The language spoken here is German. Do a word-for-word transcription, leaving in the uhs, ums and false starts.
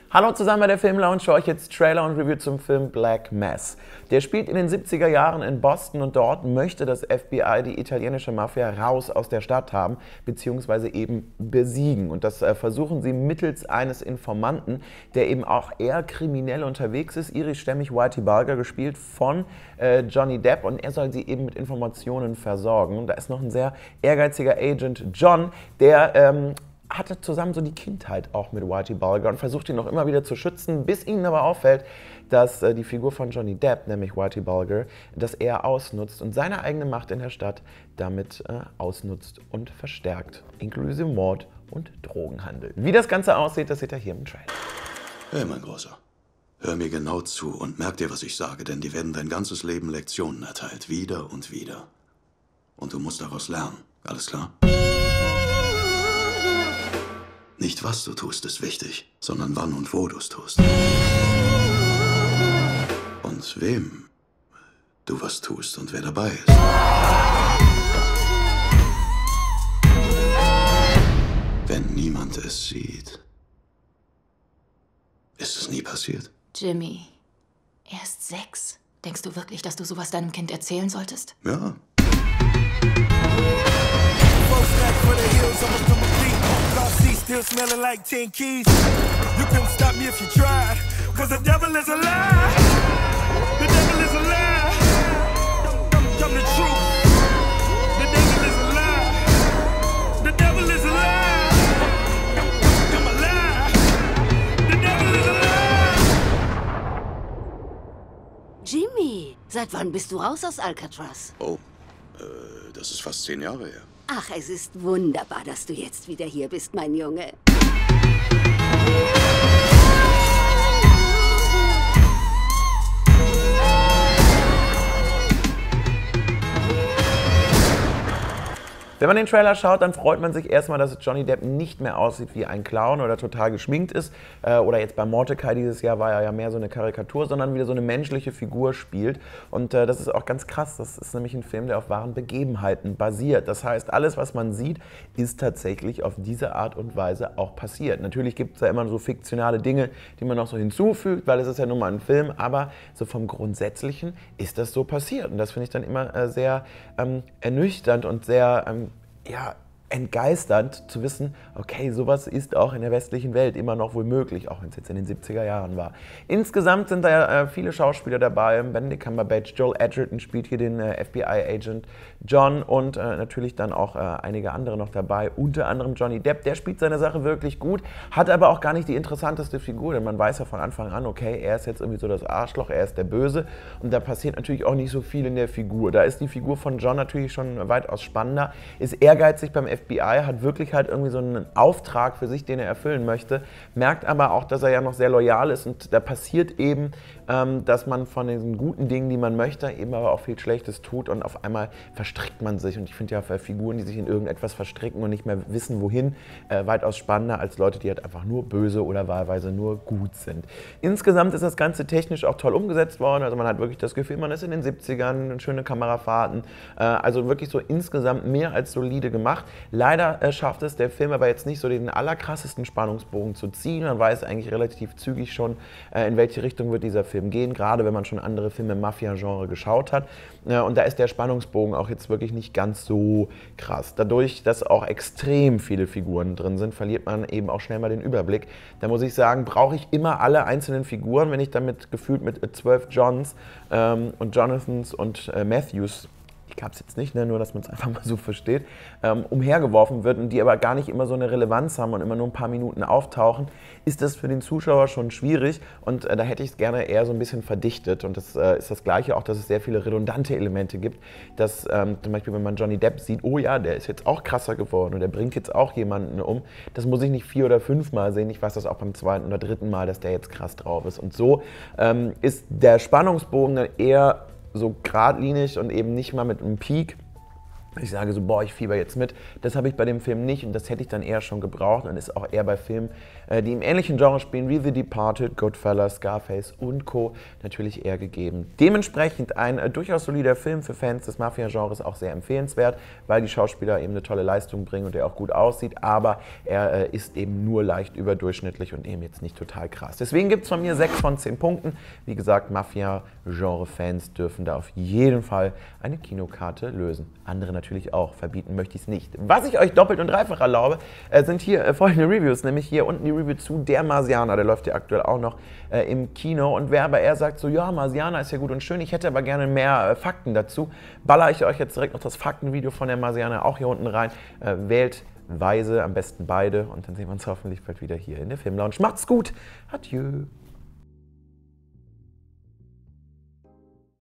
Hallo zusammen bei der Filmlounge, für euch jetzt Trailer und Review zum Film Black Mass. Der spielt in den siebziger Jahren in Boston und dort möchte das F B I die italienische Mafia raus aus der Stadt haben, beziehungsweise eben besiegen. Und das äh, versuchen sie mittels eines Informanten, der eben auch eher kriminell unterwegs ist, irischstämmig Whitey Bulger, gespielt von äh, Johnny Depp, und er soll sie eben mit Informationen versorgen. Und da ist noch ein sehr ehrgeiziger Agent John, der ähm, hatte zusammen so die Kindheit auch mit Whitey Bulger und versucht ihn noch immer wieder zu schützen, bis ihnen aber auffällt, dass äh, die Figur von Johnny Depp, nämlich Whitey Bulger, das er ausnutzt und seine eigene Macht in der Stadt damit äh, ausnutzt und verstärkt, inklusive Mord und Drogenhandel. Wie das Ganze aussieht, das seht ihr hier im Trailer. Hey, mein Großer, hör mir genau zu und merk dir, was ich sage, denn die werden dein ganzes Leben Lektionen erteilt, wieder und wieder. Und du musst daraus lernen, alles klar? Nicht was du tust, ist wichtig, sondern wann und wo du es tust. Und wem du was tust und wer dabei ist. Wenn niemand es sieht, ist es nie passiert. Jimmy, er ist sechs. Denkst du wirklich, dass du sowas deinem Kind erzählen solltest? Ja. Still smelling like ten keys. You couldn't stop me if you tried. Cause the devil is a lie. The devil is a lie. Come the truth. The devil is a lie. The devil is a lie. Come a lie. The devil is a lie. Jimmy, seit wann bist du raus aus Alcatraz? Oh, äh, das ist fast zehn Jahre her. Ach, es ist wunderbar, dass du jetzt wieder hier bist, mein Junge. Wenn man den Trailer schaut, dann freut man sich erstmal, dass Johnny Depp nicht mehr aussieht wie ein Clown oder total geschminkt ist. Äh, oder jetzt bei Mordecai dieses Jahr war er ja mehr so eine Karikatur, sondern wieder so eine menschliche Figur spielt. Und äh, das ist auch ganz krass. Das ist nämlich ein Film, der auf wahren Begebenheiten basiert. Das heißt, alles, was man sieht, ist tatsächlich auf diese Art und Weise auch passiert. Natürlich gibt es ja immer so fiktionale Dinge, die man noch so hinzufügt, weil es ist ja nun mal ein Film. Aber so vom Grundsätzlichen ist das so passiert. Und das finde ich dann immer äh, sehr ähm, ernüchternd und sehr ähm, ja, entgeisternd zu wissen, okay, sowas ist auch in der westlichen Welt immer noch wohl möglich, auch wenn es jetzt in den siebziger Jahren war. Insgesamt sind da ja äh, viele Schauspieler dabei. Benedict Cumberbatch, Joel Edgerton spielt hier den äh, F B I-Agent John und äh, natürlich dann auch äh, einige andere noch dabei, unter anderem Johnny Depp. Der spielt seine Sache wirklich gut, hat aber auch gar nicht die interessanteste Figur, denn man weiß ja von Anfang an, okay, er ist jetzt irgendwie so das Arschloch, er ist der Böse, und da passiert natürlich auch nicht so viel in der Figur. Da ist die Figur von John natürlich schon weitaus spannender, ist ehrgeizig beim F B I, hat wirklich halt irgendwie so einen Auftrag für sich, den er erfüllen möchte, merkt aber auch, dass er ja noch sehr loyal ist, und da passiert eben, ähm, dass man von den guten Dingen, die man möchte, eben aber auch viel Schlechtes tut, und auf einmal verstrickt man sich, und ich finde ja für Figuren, die sich in irgendetwas verstricken und nicht mehr wissen, wohin, äh, weitaus spannender als Leute, die halt einfach nur böse oder wahlweise nur gut sind. Insgesamt ist das Ganze technisch auch toll umgesetzt worden, also man hat wirklich das Gefühl, man ist in den siebzigern, schöne Kamerafahrten, äh, also wirklich so insgesamt mehr als solide gemacht. Leider äh, schafft es der Film aber jetzt nicht so den allerkrassesten Spannungsbogen zu ziehen. Man weiß eigentlich relativ zügig schon, äh, in welche Richtung wird dieser Film gehen, gerade wenn man schon andere Filme im Mafia-Genre geschaut hat. Äh, und da ist der Spannungsbogen auch jetzt wirklich nicht ganz so krass. Dadurch, dass auch extrem viele Figuren drin sind, verliert man eben auch schnell mal den Überblick. Da muss ich sagen, brauche ich immer alle einzelnen Figuren, wenn ich damit gefühlt mit äh, zwölf Johns ähm, und Jonathans und äh, Matthews, ich gab es jetzt nicht, ne, nur dass man es einfach mal so versteht, ähm, umhergeworfen wird und die aber gar nicht immer so eine Relevanz haben und immer nur ein paar Minuten auftauchen, ist das für den Zuschauer schon schwierig, und äh, da hätte ich es gerne eher so ein bisschen verdichtet, und das äh, ist das Gleiche auch, dass es sehr viele redundante Elemente gibt, dass ähm, zum Beispiel, wenn man Johnny Depp sieht, oh ja, der ist jetzt auch krasser geworden und der bringt jetzt auch jemanden um, das muss ich nicht vier oder fünf Mal sehen, ich weiß das auch beim zweiten oder dritten Mal, dass der jetzt krass drauf ist, und so ähm, ist der Spannungsbogen dann eher so geradlinig und eben nicht mal mit einem Peak, Ich sage so, boah, ich fieber jetzt mit. Das habe ich bei dem Film nicht und das hätte ich dann eher schon gebraucht und ist auch eher bei Filmen, die im ähnlichen Genre spielen wie The Departed, Goodfellas, Scarface und Co. natürlich eher gegeben. Dementsprechend ein äh, durchaus solider Film für Fans des Mafia-Genres, auch sehr empfehlenswert, weil die Schauspieler eben eine tolle Leistung bringen und er auch gut aussieht, aber er äh, ist eben nur leicht überdurchschnittlich und eben jetzt nicht total krass. Deswegen gibt es von mir sechs von zehn Punkten. Wie gesagt, Mafia-Genre-Fans dürfen da auf jeden Fall eine Kinokarte lösen. Andere natürlich auch, verbieten möchte ich es nicht. Was ich euch doppelt und dreifach erlaube, äh, sind hier äh, folgende Reviews, nämlich hier unten die Review zu Der Marsianer, der läuft ja aktuell auch noch äh, im Kino und wer aber eher sagt so, ja, Marsianer ist ja gut und schön, ich hätte aber gerne mehr äh, Fakten dazu, baller ich euch jetzt direkt noch das Faktenvideo von Der Marsianer auch hier unten rein, äh, wählt weise, am besten beide und dann sehen wir uns hoffentlich bald wieder hier in der Filmlounge. Macht's gut, adieu.